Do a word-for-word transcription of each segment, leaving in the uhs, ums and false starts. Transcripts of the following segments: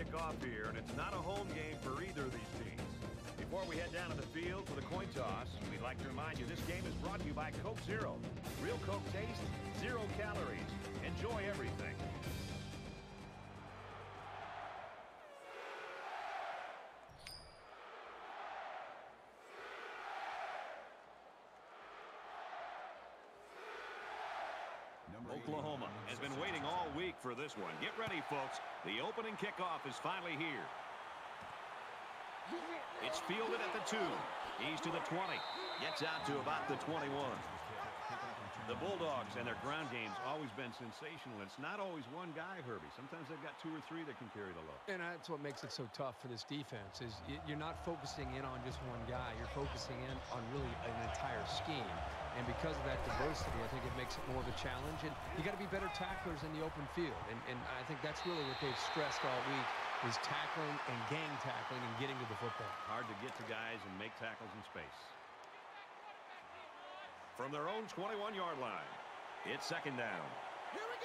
kickoff here, and it's not a home game for either of these teams. Before we head down to the field for the coin toss, we'd like to remind you this game is brought to you by Coke Zero. Real Coke taste, zero calories. Enjoy everything. Oklahoma has been waiting all week for this one. Get ready, folks. The opening kickoff is finally here. It's fielded at the two. He's to the twenty. Gets out to about the twenty-one. The Bulldogs and their ground game's always been sensational. It's not always one guy, Herbie. Sometimes they've got two or three that can carry the load. And that's what makes it so tough for this defense is you're not focusing in on just one guy. You're focusing in on really an entire scheme. And because of that diversity, I think it makes it more of a challenge. And you got to be better tacklers in the open field. And, and I think that's really what they've stressed all week is tackling and gang tackling and getting to the football. Hard to get to guys and make tackles in space. From their own twenty-one yard line, it's second down. Here we go.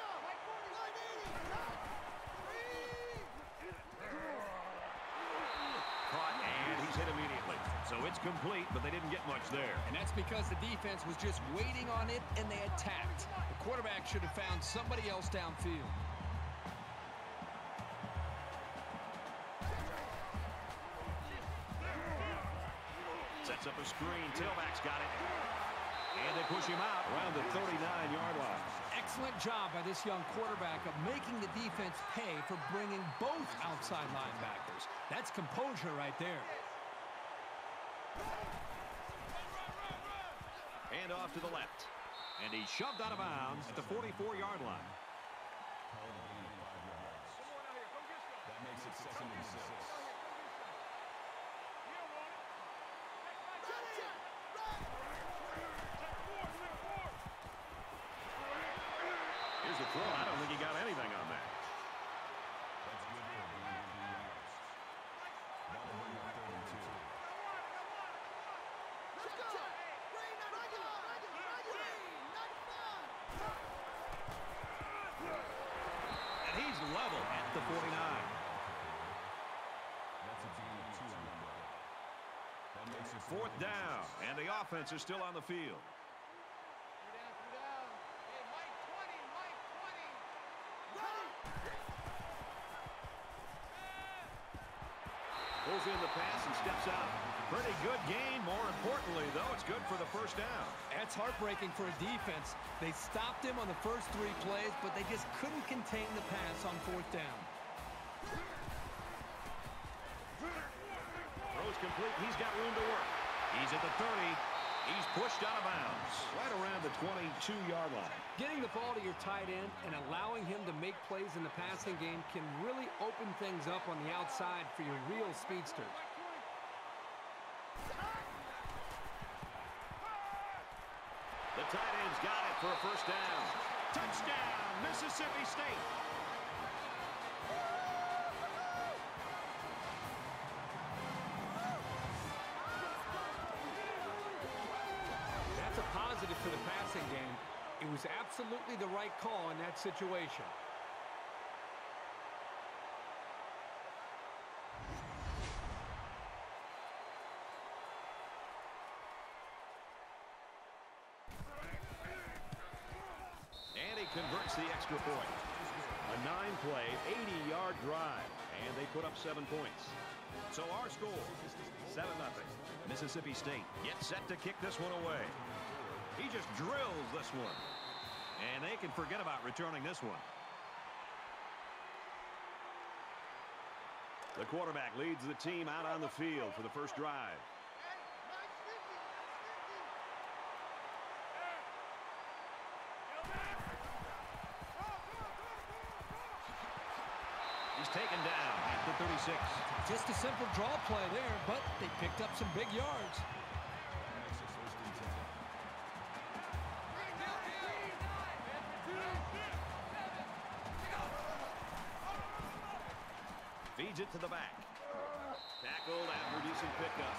Caught, and he's hit immediately. So it's complete, but they didn't get much there. And that's because the defense was just waiting on it, and they attacked. The quarterback should have found somebody else downfield. Sets up a screen. Tailback's got it. And they push him out around the thirty-nine yard line. Excellent job by this young quarterback of making the defense pay for bringing both outside linebackers. That's composure right there. And off to the left. And he's shoved out of bounds at the forty-four yard line. That makes it second and six. Here's the throw. I don't think he got anything on that. That's good for three yards. That'll bring up third and two. Let's go. Green, regular, regular, regular. And he's level at the forty-nine. That's a gain of two. That makes it Fourth down, and the offense is still on the field. Pulls in the pass and steps out. Pretty good gain. More importantly, though, it's good for the first down. That's heartbreaking for a defense. They stopped him on the first three plays, but they just couldn't contain the pass on fourth down. Throws complete. He's got room to work. He's at the thirty. He's pushed out of bounds right around the twenty-two yard line. Getting the ball to your tight end and allowing him to make plays in the passing game can really open things up on the outside for your real speedsters. The tight end's got it for a first down. Touchdown, Mississippi State. That's a positive for the passing game. It was absolutely the right call in that situation. And he converts the extra point. A nine-play, eighty yard drive, and they put up seven points. So our score, seven nothing. Mississippi State gets set to kick this one away. He just drills this one. And they can forget about returning this one. The quarterback leads the team out on the field for the first drive. He's taken down at the thirty-six. Just a simple draw play there, but they picked up some big yards. Feeds it to the back. Tackled after decent pickup.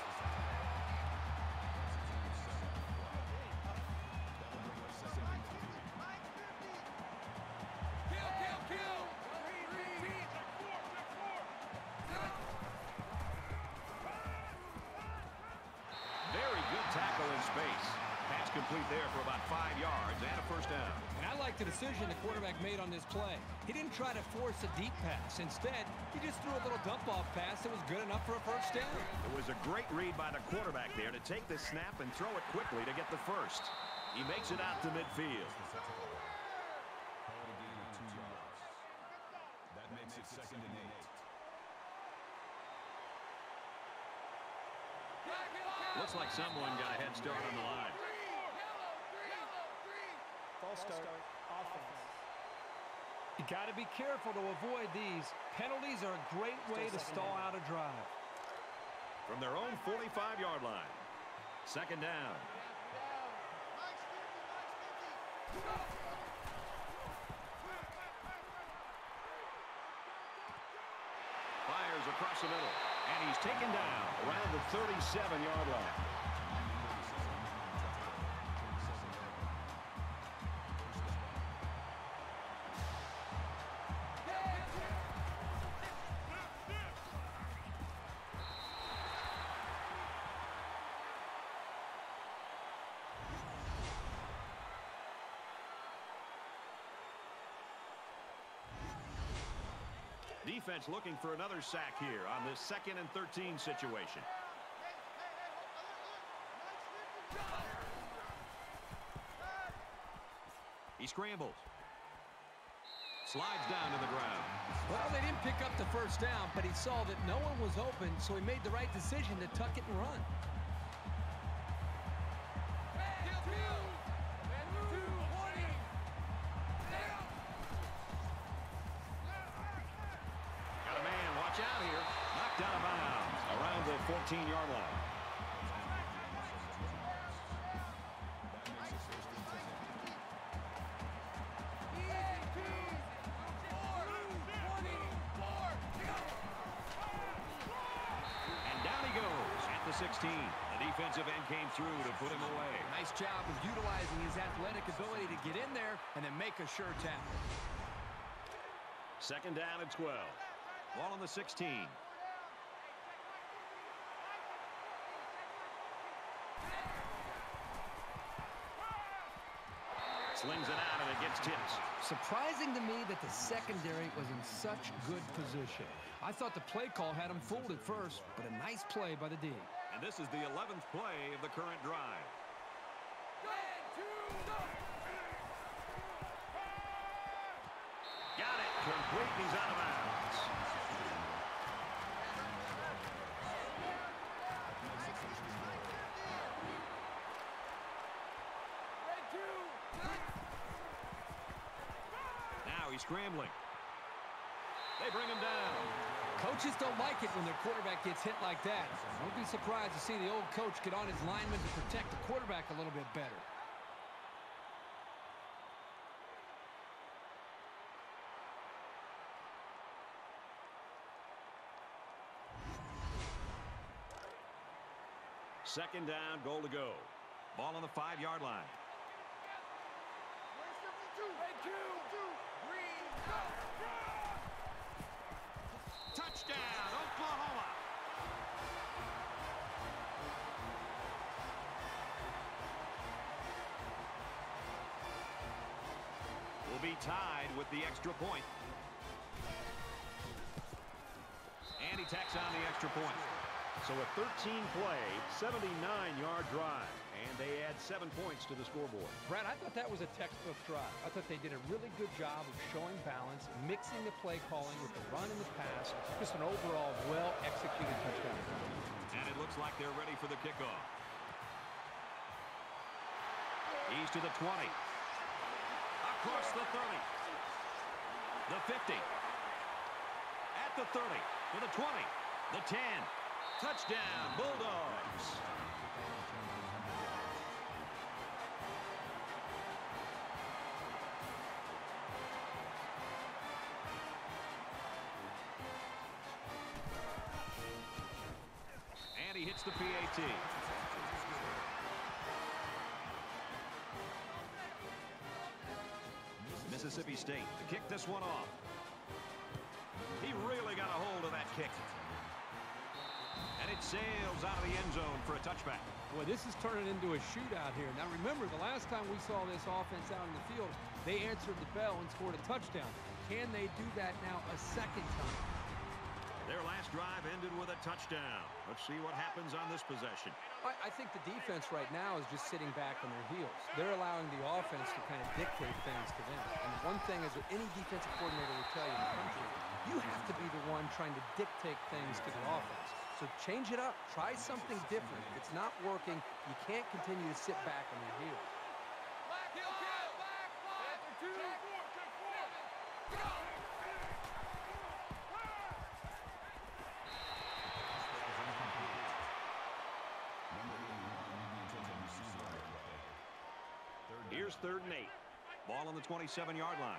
complete there for about five yards and a first down. And I like the decision the quarterback made on this play. He didn't try to force a deep pass. Instead, he just threw a little dump-off pass that was good enough for a first down. It was a great read by the quarterback there to take the snap and throw it quickly to get the first. He makes it out to midfield. That makes it second and eight. Looks like someone got a head start on the line. False start. Offense. You got to be careful to avoid these. Penalties are a great way to stall out a drive. From their own forty-five yard line. Second down. Fires across the middle. And he's taken down around the thirty-seven yard line. Defense looking for another sack here on this second and thirteen situation. He scrambles. Slides down to the ground. Well, they didn't pick up the first down, but he saw that no one was open, so he made the right decision to tuck it and run. fourteen yard line. And down he goes at the sixteen. The defensive end came through to put him away. Nice job of utilizing his athletic ability to get in there and then make a sure tackle. Second down and twelve. Ball on the sixteen. Slings it out and it gets tipped. Surprising to me that the secondary was in such good position. I thought the play call had him fooled at first, but a nice play by the D. And this is the eleventh play of the current drive. Got it. Complete. He's out of bounds. Now he's scrambling. They bring him down. Coaches don't like it when their quarterback gets hit like that. Don't be surprised to see the old coach get on his linemen to protect the quarterback a little bit better. Second down, goal to go. Ball on the five yard line. Touchdown, Oklahoma. Will be tied with the extra point. And he tacks on the extra point. So a thirteen play, seventy-nine yard drive. And they add seven points to the scoreboard. Brad, I thought that was a textbook drive. I thought they did a really good job of showing balance, mixing the play calling with the run and the pass. Just an overall well-executed touchdown. And it looks like they're ready for the kickoff. He's to the twenty. Across the thirty. The fifty. At the thirty. To the twenty. The ten. Touchdown, Bulldogs. And he hits the P A T. Mississippi State to kick this one off. He really got a hold of that kick. And it's sails out of the end zone for a touchback. Boy, this is turning into a shootout here. Now, remember, the last time we saw this offense out in the field, they answered the bell and scored a touchdown. Can they do that now a second time? Their last drive ended with a touchdown. Let's see what happens on this possession. I, I think the defense right now is just sitting back on their heels. They're allowing the offense to kind of dictate things to them. And the one thing is that any defensive coordinator will tell you in the country, you have to be the one trying to dictate things to the offense. So change it up. Try something different. If it's not working, you can't continue to sit back on your heels. Here's third and eight. Ball on the twenty-seven yard line.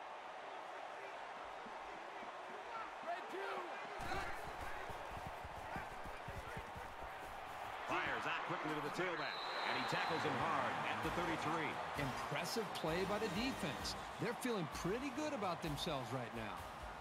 Fires out quickly to the tailback, and he tackles him hard at the thirty-three. Impressive play by the defense. They're feeling pretty good about themselves right now.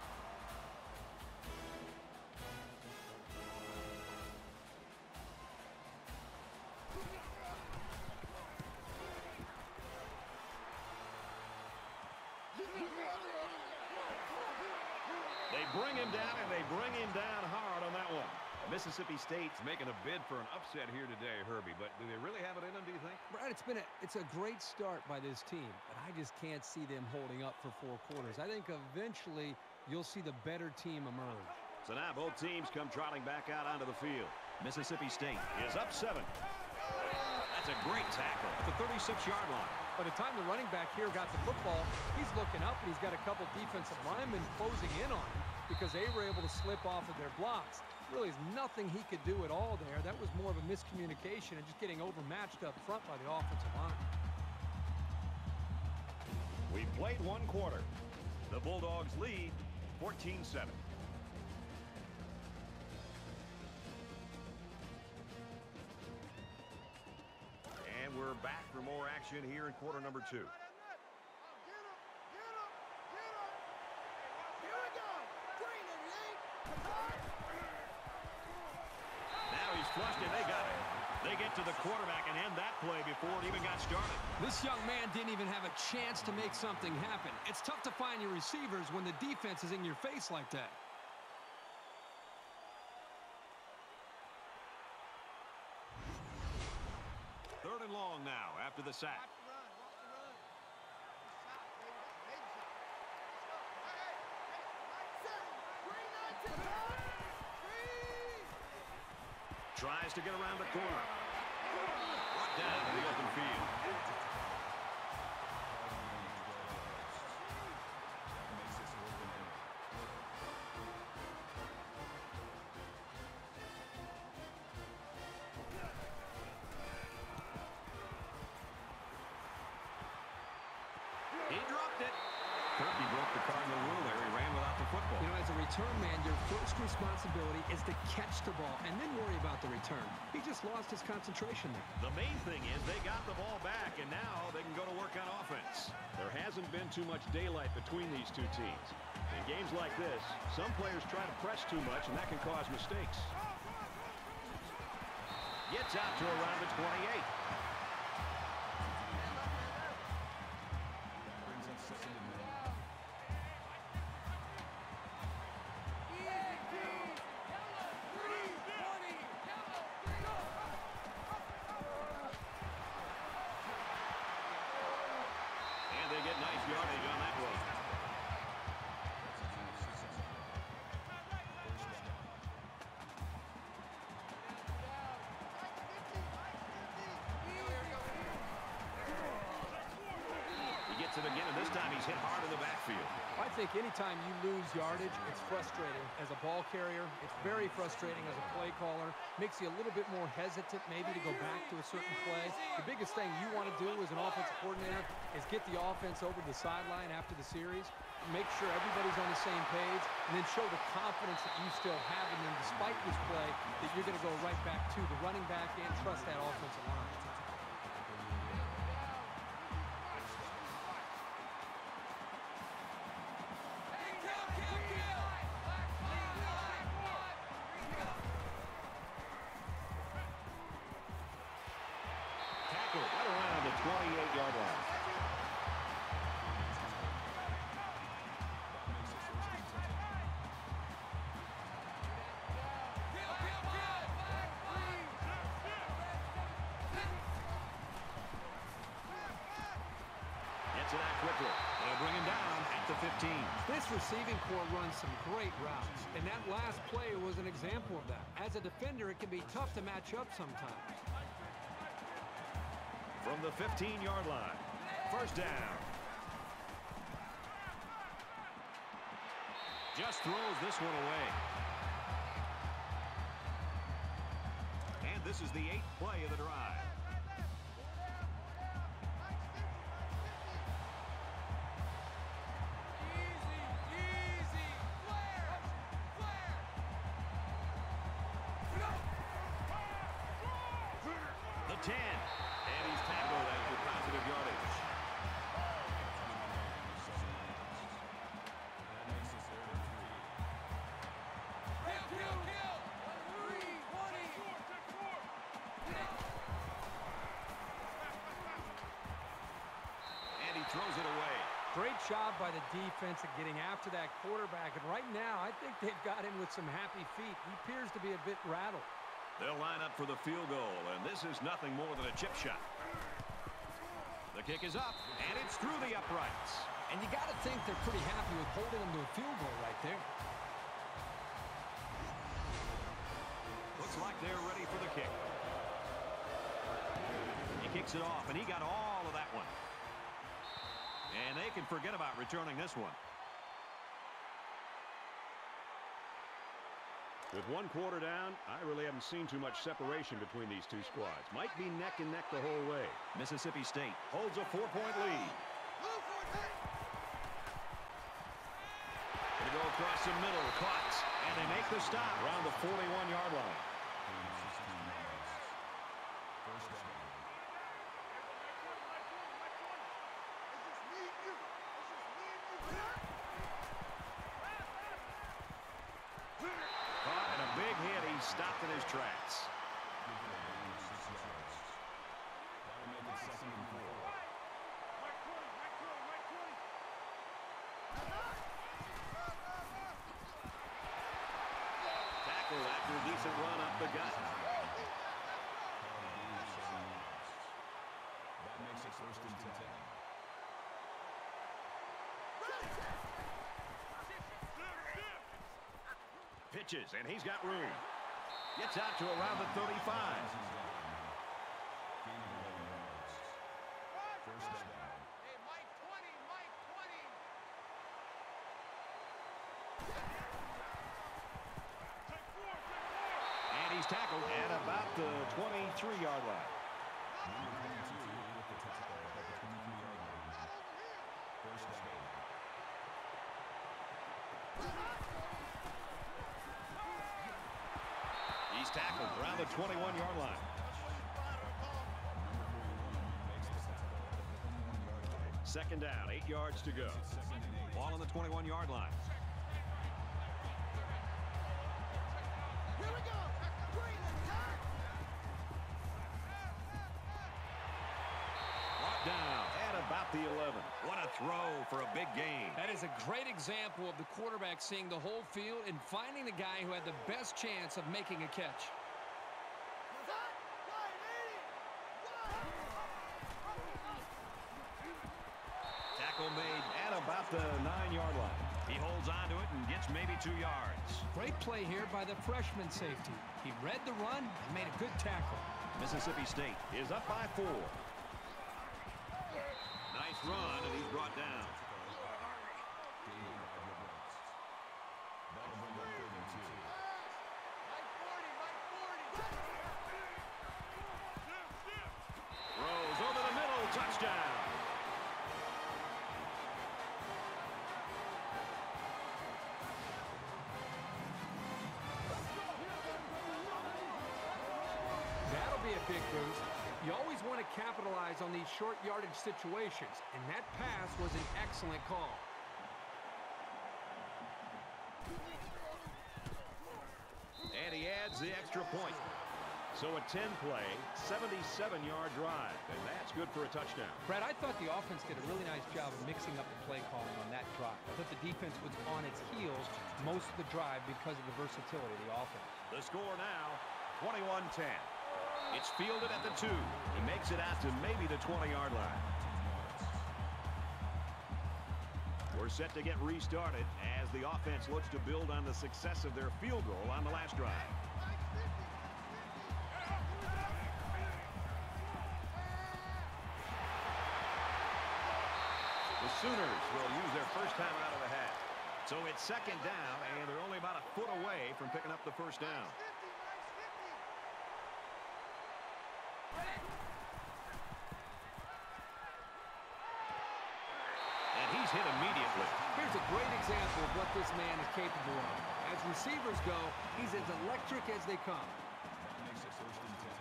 They bring him down, and they bring him down hard on that one. Mississippi State's making a bid for an upset here today, Herbie, but do they really have it in them, do you think? Brad, it's been a, it's a great start by this team, but I just can't see them holding up for four quarters. I think eventually you'll see the better team emerge. So now both teams come trotting back out onto the field. Mississippi State is up seven. That's a great tackle at the thirty-six yard line. By the time the running back here got the football, he's looking up, and he's got a couple defensive linemen closing in on him because they were able to slip off of their blocks. Really is nothing he could do at all there. That was more of a miscommunication and just getting overmatched up front by the offensive line. We played one quarter. The Bulldogs lead fourteen seven. And we're back for more action here in quarter number two. Flushed and they got it. They get to the quarterback and end that play before it even got started. This young man didn't even have a chance to make something happen. It's tough to find your receivers when the defense is in your face like that. Third and long now after the sack. Tries to get around the corner. Brought down to the open field. He dropped it. Turkey broke the cardinal rule there. He ran without the football. You know, as a return man, your first responsibility is to catch the ball and then worry about the return. He just lost his concentration there. The main thing is they got the ball back, and now they can go to work on offense. There hasn't been too much daylight between these two teams. In games like this, some players try to press too much, and that can cause mistakes. Gets out to around the twenty-eight. Yardage on that one. He gets it again, and this time he's hit hard in the backfield. I think anytime you lose yardage, it's frustrating as a ball carrier. It's very frustrating as a play caller. Makes you a little bit more hesitant maybe to go back to a certain play. The biggest thing you want to do as an offensive coordinator is get the offense over to the sideline after the series, make sure everybody's on the same page, and then show the confidence that you still have in them despite this play, that you're going to go right back to the running back and trust that offensive line. it out quickly. They'll bring him down at the fifteen. This receiving core runs some great routes, and that last play was an example of that. As a defender, it can be tough to match up sometimes. From the fifteen-yard line, first down. Just throws this one away. And this is the eighth play of the drive. ten, and he's tackled after positive yardage. And he throws it away. Great job by the defense at getting after that quarterback, and right now I think they've got him with some happy feet. He appears to be a bit rattled. They'll line up for the field goal, and this is nothing more than a chip shot. The kick is up, and it's through the uprights. And you got to think they're pretty happy with holding them to a field goal right there. Looks like they're ready for the kick. He kicks it off, and he got all of that one. And they can forget about returning this one. With one quarter down, I really haven't seen too much separation between these two squads. Might be neck and neck the whole way. Mississippi State holds a four-point lead. They go across the middle, caught, and they make the stop around the forty-one-yard line. Stopped in his tracks. Tackle after a decent run up the gut. That makes it first and ten. Pitches, and he's got room. Gets out to around the thirty-five. And he's tackled at about the twenty-three-yard line. He's tackled around the twenty-one-yard line. Second down, eight yards to go. Ball on the twenty-one-yard line. Here we go. Bring it, Doc. Brought down at about the eleven. What a throw for a big gain. That is a great example of the quarterback seeing the whole field and finding the guy who had the best chance of making a catch. Tackle made at about the nine-yard line. He holds on to it and gets maybe two yards. Great play here by the freshman safety. He read the run and made a good tackle. Mississippi State is up by four. Nice run, and he's brought down. Throws over the middle, touchdown. That'll be a big boost. You always want to capitalize on these short yardage situations, and that pass was an excellent call. And he adds the extra point. So a ten-play, seventy-seven-yard drive, and that's good for a touchdown. Brad, I thought the offense did a really nice job of mixing up the play calling on that drive. I thought the defense was on its heels most of the drive because of the versatility of the offense. The score now, twenty-one ten. It's fielded at the two. He makes it out to maybe the twenty-yard line. We're set to get restarted as the offense looks to build on the success of their field goal on the last drive. The Sooners will use their first time out of the half. So it's second down, and they're only about a foot away from picking up the first down. And he's hit immediately. Here's a great example of what this man is capable of. As receivers go, he's as electric as they come. That makes it first and ten.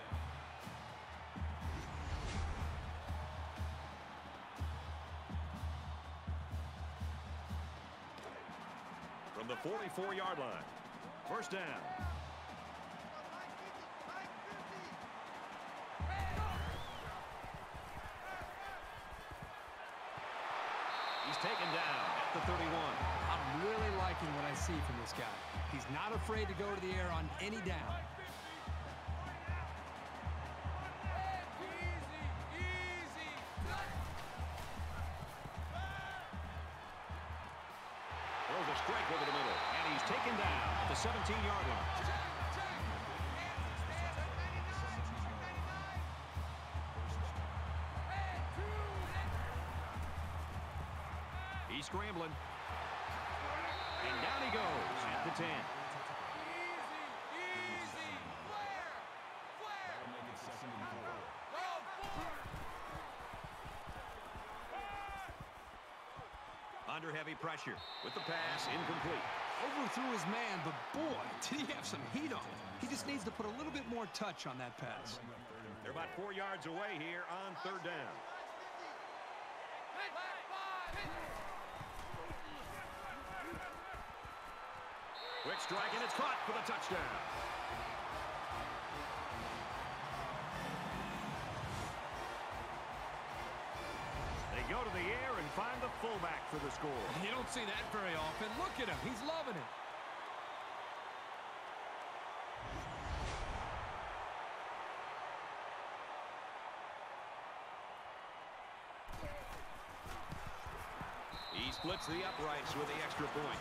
From the forty-four yard line. First down. He's taken down at the thirty-one. I'm really liking what I see from this guy. He's not afraid to go to the air on any down. Throws a strike over the middle, and he's taken down at the seventeen yard line. He's scrambling. And down he goes at the ten. That'll make it second and four. Under heavy pressure with the pass incomplete. Overthrew his man, but boy, did he have some heat on it. He just needs to put a little bit more touch on that pass. They're about four yards away here on third down. Quick strike, and it's caught for the touchdown. They go to the air and find the fullback for the score. You don't see that very often. Look at him. He's loving it. He splits the uprights with the extra point.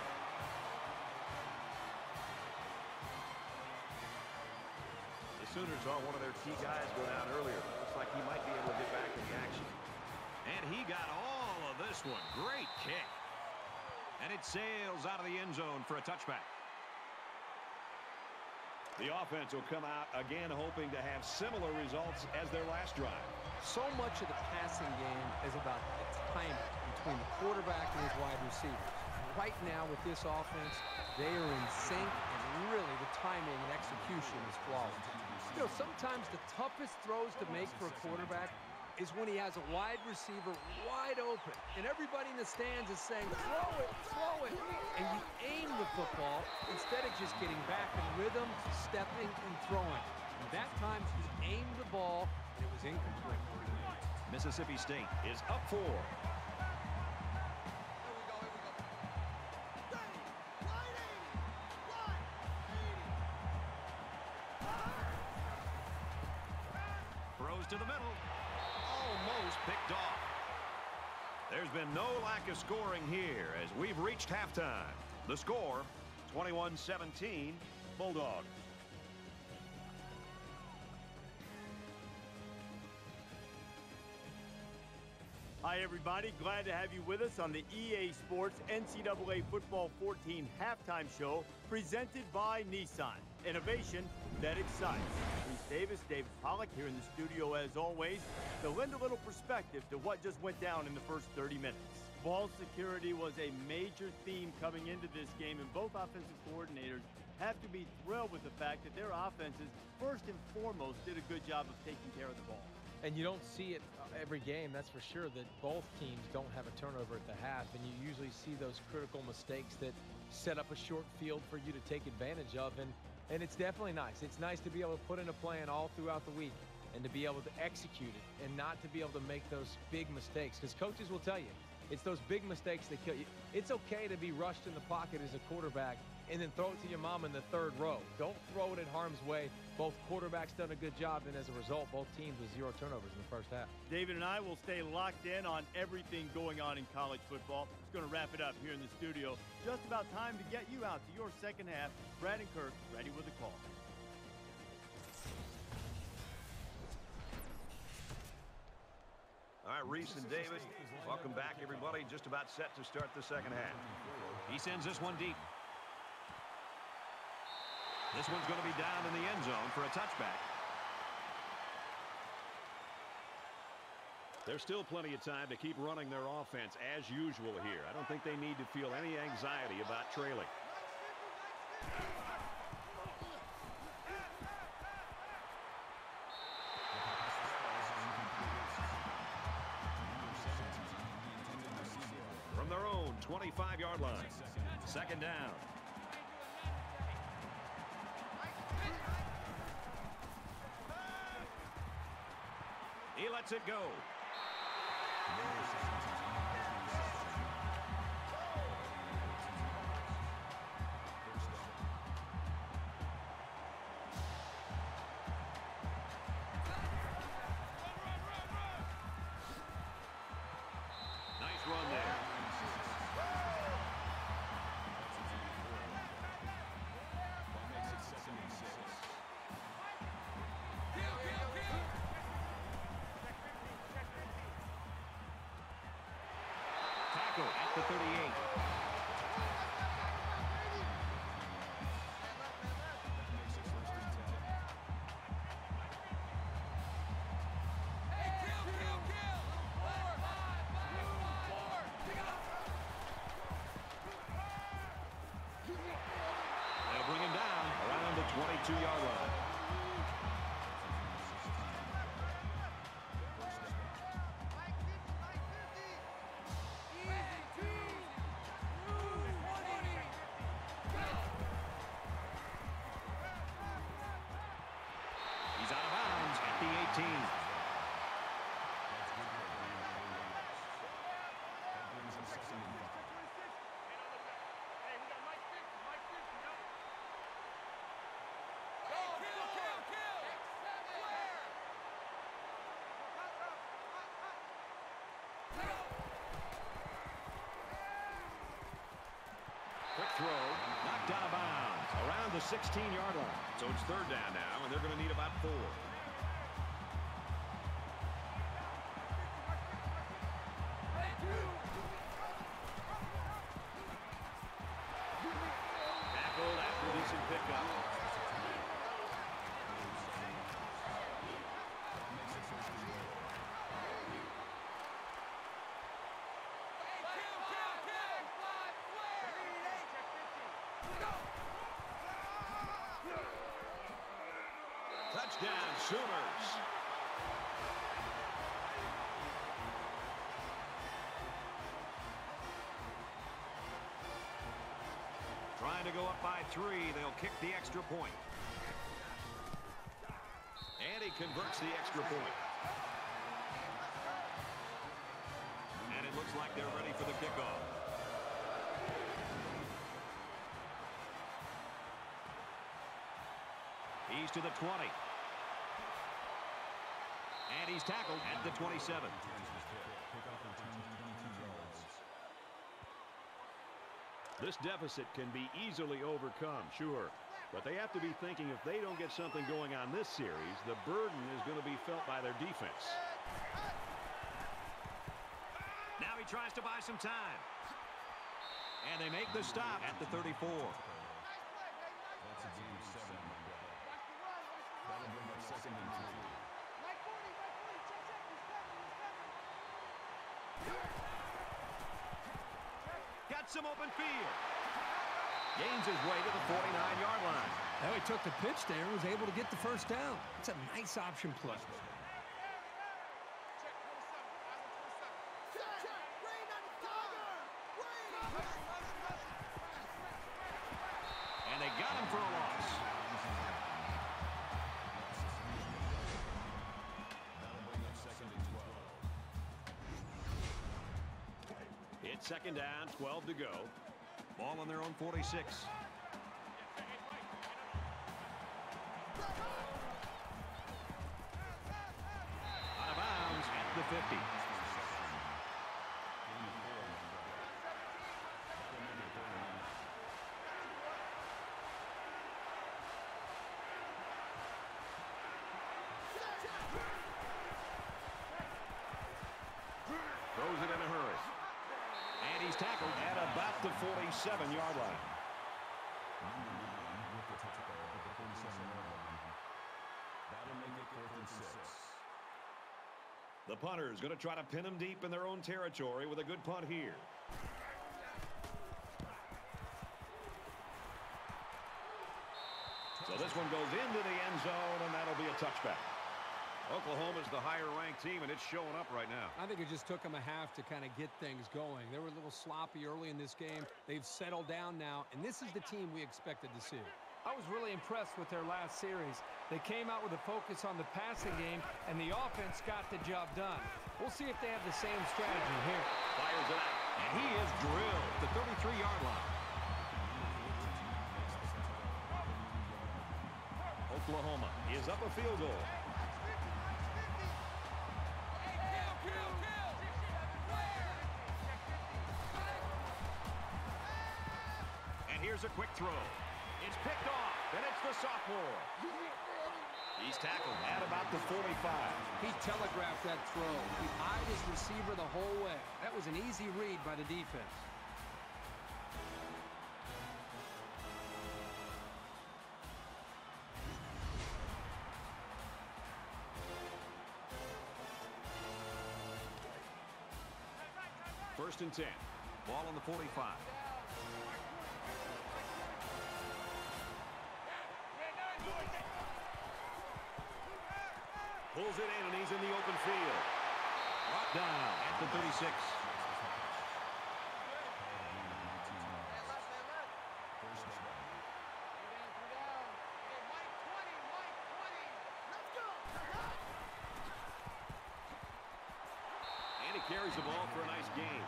The Sooners saw one of their key guys go down earlier. Looks like he might be able to get back in the action. And he got all of this one. Great kick. And it sails out of the end zone for a touchback. The offense will come out again hoping to have similar results as their last drive. So much of the passing game is about the timing between the quarterback and his wide receivers. Right now with this offense, they are in sync, and really the timing and execution is flawless. You know, sometimes the toughest throws to make for a quarterback is when he has a wide receiver wide open, and everybody in the stands is saying, throw it, throw it, and you aim the football instead of just getting back in rhythm, stepping, and throwing. And that time, he aimed the ball, and it was incomplete. Mississippi State is up four. Throws to the middle. Almost picked off. There's been no lack of scoring here as we've reached halftime. The score, twenty-one seventeen, Bulldogs. Hi, everybody. Glad to have you with us on the E A Sports N C double A Football fourteen halftime show presented by Nissan. Innovation that excites. Reese Davis, David Pollack here in the studio as always to lend a little perspective to what just went down in the first thirty minutes. Ball security was a major theme coming into this game, and both offensive coordinators have to be thrilled with the fact that their offenses, first and foremost, did a good job of taking care of the ball. And you don't see it every game, that's for sure, that both teams don't have a turnover at the half. And you usually see those critical mistakes that set up a short field for you to take advantage of. And, and it's definitely nice. It's nice to be able to put in a plan all throughout the week and to be able to execute it and not to be able to make those big mistakes. Because coaches will tell you, it's those big mistakes that kill you. It's okay to be rushed in the pocket as a quarterback and then throw it to your mom in the third row. Don't throw it in harm's way. Both quarterbacks done a good job, and as a result, both teams with zero turnovers in the first half. David and I will stay locked in on everything going on in college football. It's going to wrap it up here in the studio. Just about time to get you out to your second half. Brad and Kirk ready with a call. All right, Reese and David, welcome back, everybody. Just about set to start the second half. He sends this one deep. This one's going to be down in the end zone for a touchback. There's still plenty of time to keep running their offense as usual here. I don't think they need to feel any anxiety about trailing. From their own twenty-five yard line. Second down. He lets it go. Nice run there. Tackle at the thirty-eight. They'll bring him down around the twenty-two yard line. He's out of bounds at the eighteen. Quick throw, knocked out of bounds around the sixteen yard line. So it's third down now, and they're going to need about four. Tackled after a decent pickup. Touchdown, Sooners. Trying to go up by three. They'll kick the extra point. And he converts the extra point. And it looks like they're ready for the kickoff. He's to the twenty. And he's tackled at the twenty-seven. This deficit can be easily overcome, sure. But they have to be thinking if they don't get something going on this series, the burden is going to be felt by their defense. Now he tries to buy some time. And they make the stop at the thirty-four. That's a deep seven. That'll bring up second and two. Got some open field. Gains his way to the forty-nine yard line. Now he took the pitch there and was able to get the first down. It's a nice option play. And they got him for a loss. That'll bring up second and twelve. It's second down, twelve to go. Ball on their own forty-six. fifty. Throws it in a hurry. And he's tackled at about the forty-seven-yard line. The punter is going to try to pin them deep in their own territory with a good punt here. So this one goes into the end zone, and that'll be a touchback. Oklahoma's the higher-ranked team, and it's showing up right now. I think it just took them a half to kind of get things going. They were a little sloppy early in this game. They've settled down now, and this is the team we expected to see. I was really impressed with their last series. They came out with a focus on the passing game, and the offense got the job done. We'll see if they have the same strategy here. Fires it out, and he is drilled at the thirty-three-yard line. Oklahoma is up a field goal. And here's a quick throw. It's picked off, and it's the sophomore. He's tackled at about the forty-five. He telegraphed that throw. He eyed his receiver the whole way. That was an easy read by the defense. First and ten. Ball on the forty-five. Pulls it in, and he's in the open field. Brought down at the thirty-six. And he carries the ball for a nice gain.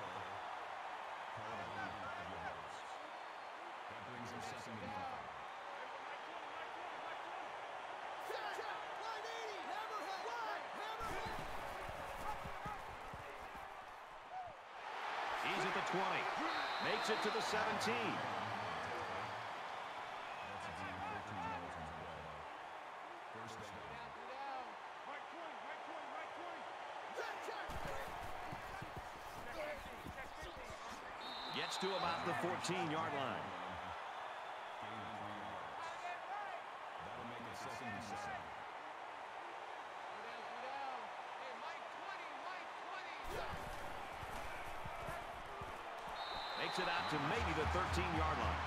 That brings him second and five. He's at the twenty. Makes it to the seventeen. Gets to about the fourteen-yard line. That'll make it second and seven. Makes it out to maybe the thirteen-yard line.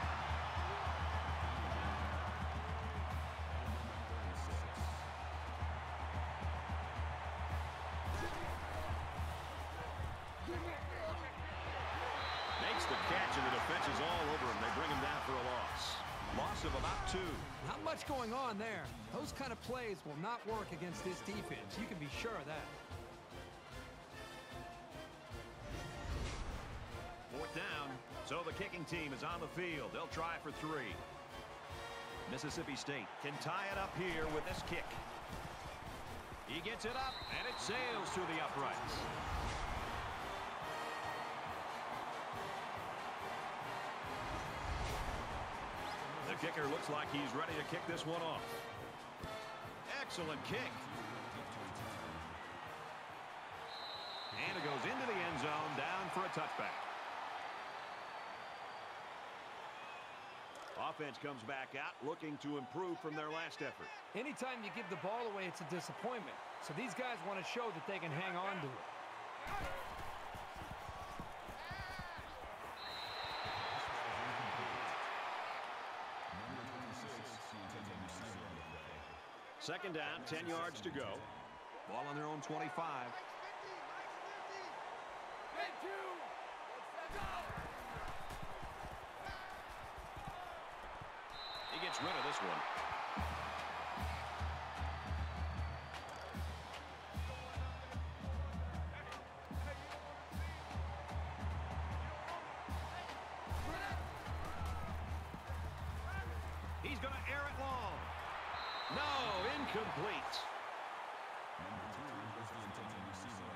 Makes the catch, and the defense is all over him. They bring him down for a loss. Loss of about two. Not much going on there. Those kind of plays will not work against this defense. You can be sure of that. Fourth down. So the kicking team is on the field. They'll try for three. Mississippi State can tie it up here with this kick. He gets it up, and it sails through the uprights. The kicker looks like he's ready to kick this one off. Excellent kick. And it goes into the end zone, down for a touchback. Offense comes back out looking to improve from their last effort. Anytime you give the ball away, it's a disappointment. So these guys want to show that they can hang on to it. Second down, ten yards to go. Ball on their own twenty-five. He gets rid of this one. He's going to air it long. No, incomplete. number three is the intended receiver.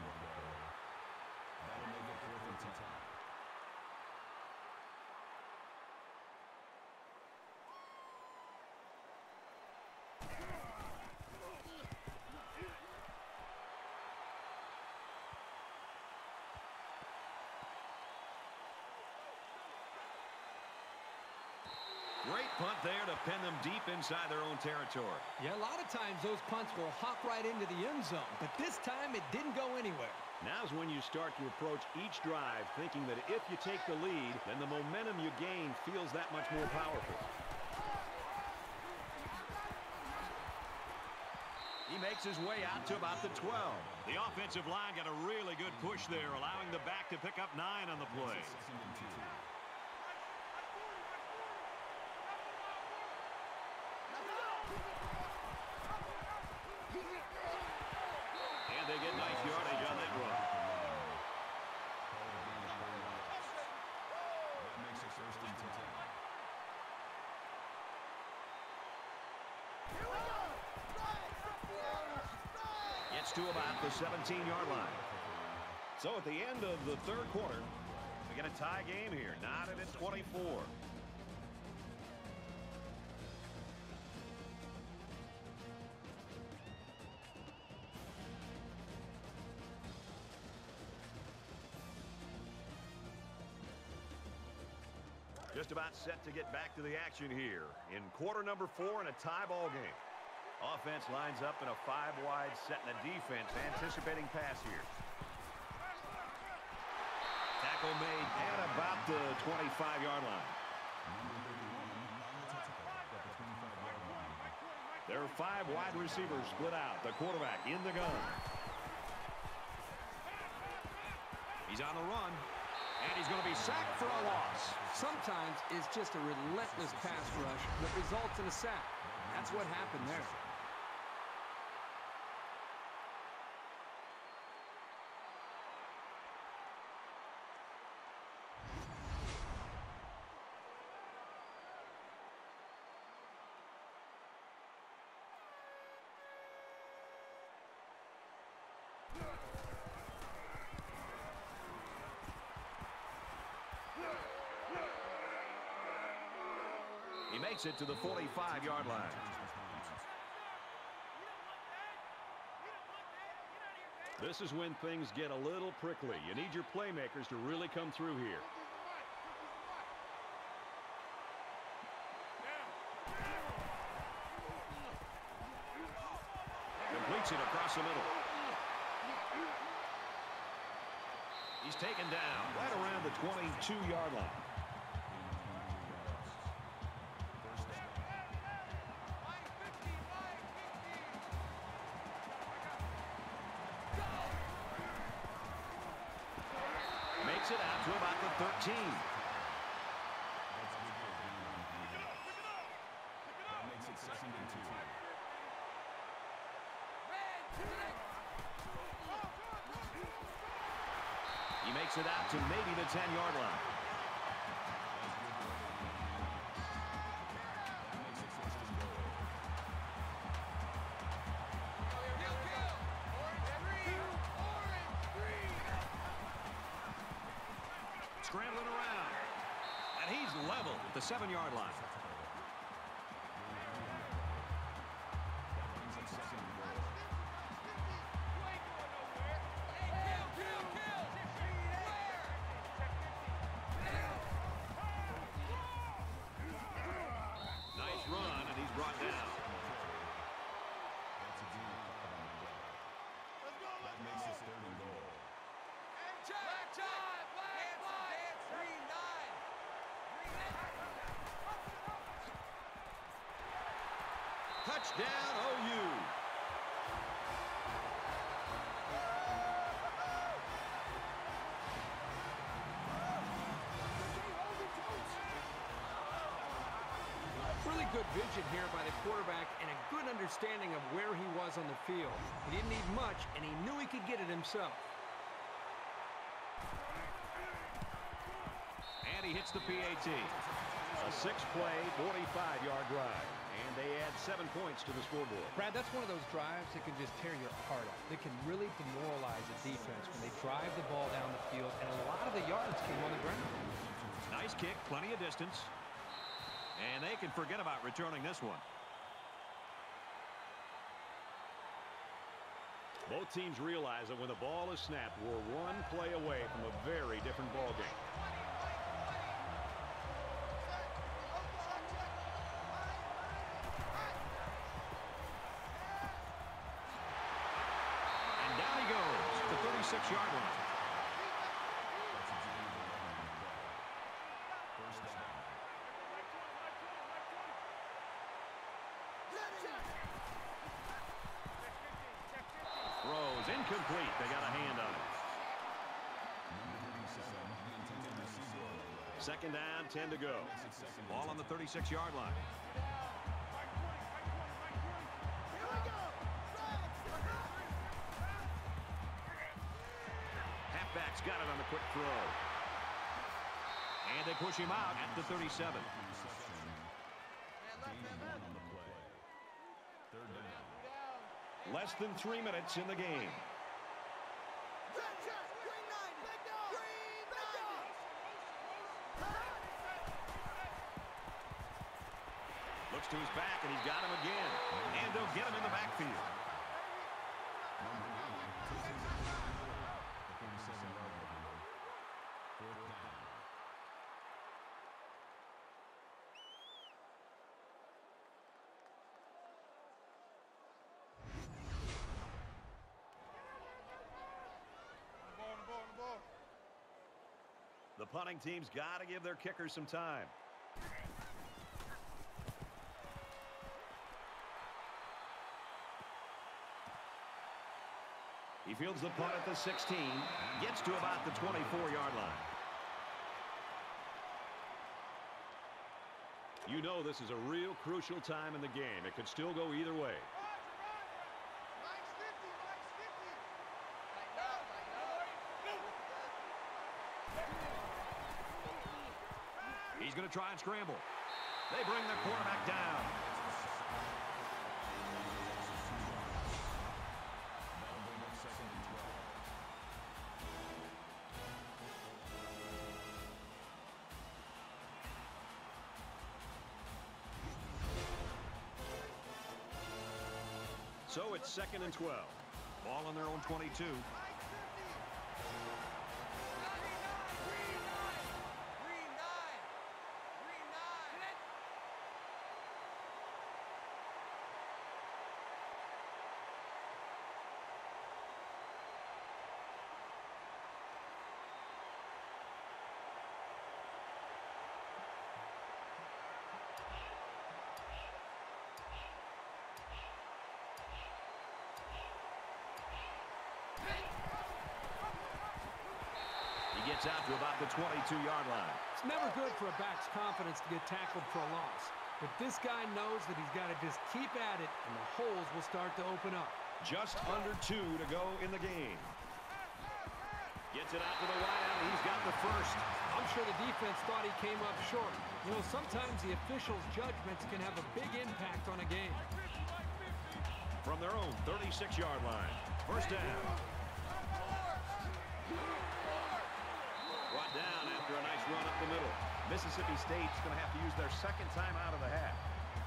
punt there to pin them deep inside their own territory. Yeah, a lot of times those punts will hop right into the end zone, but this time it didn't go anywhere. Now's when you start to approach each drive thinking that if you take the lead, then the momentum you gain feels that much more powerful. He makes his way out to about the twelve. The offensive line got a really good push there, allowing the back to pick up nine on the play. And they get nice yardage on that run. That makes it first and ten. Gets to about the seventeen-yard line. So at the end of the third quarter, we get a tie game here, not at twenty-four. Just about set to get back to the action here in quarter number four in a tie ball game. Offense lines up in a five-wide set, and the defense anticipating pass here. Tackle made at about the twenty-five-yard line. There are five wide receivers split out. The quarterback in the gun. He's on the run. And he's going to be sacked for a loss. Sometimes it's just a relentless pass rush that results in a sack. That's what happened there. He makes it to the forty-five-yard line. This is when things get a little prickly. You need your playmakers to really come through here. Completes it across the middle. He's taken down right around the twenty-two-yard line. Makes it out to about the thirteen. That makes it second and two. He makes it out to maybe the ten-yard line. Scrambling around. And he's level at the seven-yard line. Nice run, and he's brought down. That makes it third and goal. Touchdown, O U. Really good vision here by the quarterback and a good understanding of where he was on the field. He didn't need much, and he knew he could get it himself. And he hits the P A T. A six-play, forty-five-yard drive. And they add seven points to the scoreboard. Brad, that's one of those drives that can just tear your heart out. They can really demoralize a defense when they drive the ball down the field, and a lot of the yards came on the ground. Nice kick, plenty of distance. And they can forget about returning this one. Both teams realize that when the ball is snapped, we're one play away from a very different ball game. thirty-six yard line. Throws incomplete. They got a hand on it. Second down, ten to go. Ball on the thirty-six yard line. Halfback's got it on the quick throw. And they push him out at the thirty-seven. Less than three minutes in the game. Looks to his back, and he's got him again. And they'll get him in the backfield. The punting team's got to give their kickers some time. He fields the punt at the sixteen, gets to about the twenty-four yard line. You know this is a real crucial time in the game. It could still go either way. He's going to try and scramble. They bring their quarterback down. So it's second and twelve. Ball on their own twenty-two. Gets out to about the twenty-two yard line. It's never good for a back's confidence to get tackled for a loss. But this guy knows that he's got to just keep at it, and the holes will start to open up. Just under two to go in the game. Gets it out to the wideout, and he's got the first. I'm sure the defense thought he came up short. You know, sometimes the officials' judgments can have a big impact on a game. From their own thirty-six yard line. First down. Brought down after a nice run up the middle. Mississippi State's going to have to use their second time out of the half.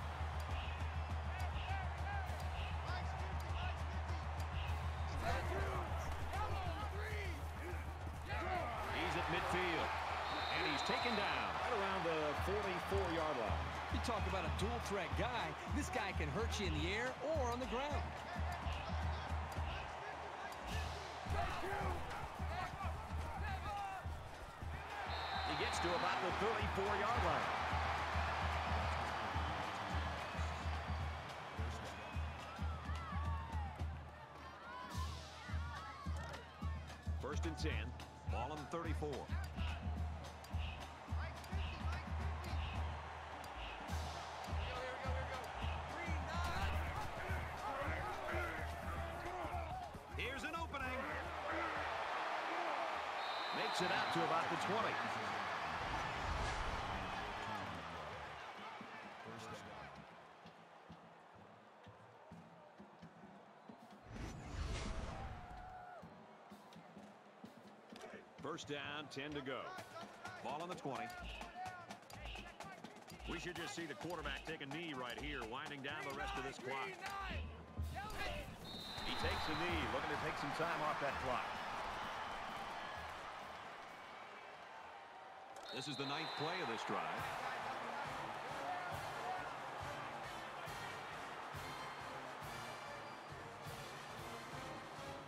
He's at midfield. And he's taken down right around the forty-four yard line. You talk about a dual threat guy. This guy can hurt you in the air or on the ground. Gets to about the thirty-four yard line. First and ten. Ball on the thirty-four. Here's an opening. Makes it out to about the twenty. First down, ten to go. Ball on the twenty. We should just see the quarterback take a knee right here, winding down the rest of this clock. He takes a knee, looking to take some time off that clock. This is the ninth play of this drive.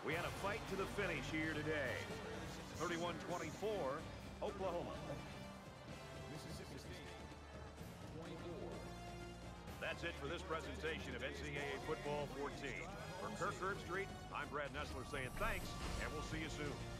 We had a fight to the finish here today. thirty-one twenty-four, Oklahoma. Mississippi State, twenty-four. That's it for this presentation of N C double A Football fourteen. For Kirk Herbstreit, I'm Brad Nessler saying thanks, and we'll see you soon.